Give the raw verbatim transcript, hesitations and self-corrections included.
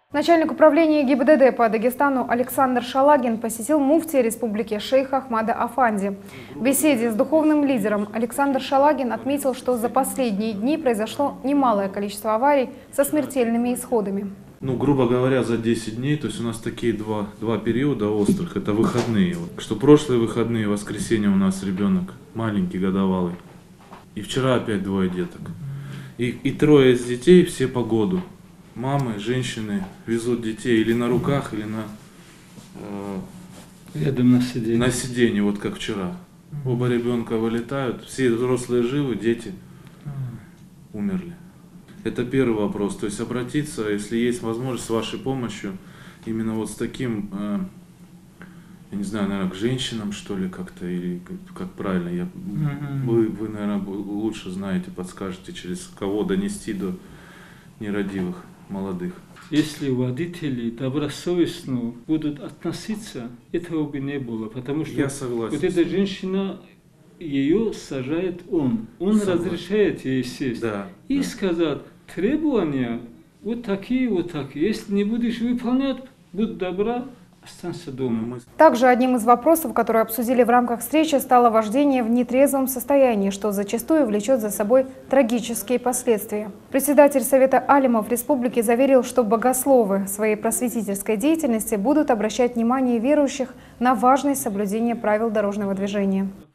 Начальник управления ГИБДД по Дагестану Александр Шалагин посетил муфтия республики шейха Ахмада Афанди. В беседе с духовным лидером Александр Шалагин отметил, что за последние дни произошло немалое количество аварий со смертельными исходами. Ну, грубо говоря, за десять дней, то есть у нас такие два, два периода острых, это выходные. Вот, что прошлые выходные, воскресенье у нас ребенок маленький, годовалый. И вчера опять двое деток. И, и трое из детей все по году. Мамы, женщины везут детей или на руках, или на, э, Рядом на сиденье. на сиденье, вот как вчера. Mm-hmm. Оба ребенка вылетают, все взрослые живы, дети mm-hmm. умерли. Это первый вопрос, то есть обратиться, если есть возможность, с вашей помощью, именно вот с таким, э, я не знаю, наверное, к женщинам, что ли, как-то, или как, как правильно, я, mm-hmm. вы, вы, наверное, лучше знаете, подскажете, через кого донести до нерадивых, молодых. Если водители добросовестно будут относиться, этого бы не было, потому что я согласен. Вот эта женщина, ее сажает он, он согласен. Разрешает ей сесть. Да, и да. сказать, требования вот такие, вот такие, если не будешь выполнять, будь добра, останься дома. Также одним из вопросов, которые обсудили в рамках встречи, стало вождение в нетрезвом состоянии, что зачастую влечет за собой трагические последствия. Председатель Совета алимов республики заверил, что богословы в своей просветительской деятельности будут обращать внимание верующих на важность соблюдения правил дорожного движения.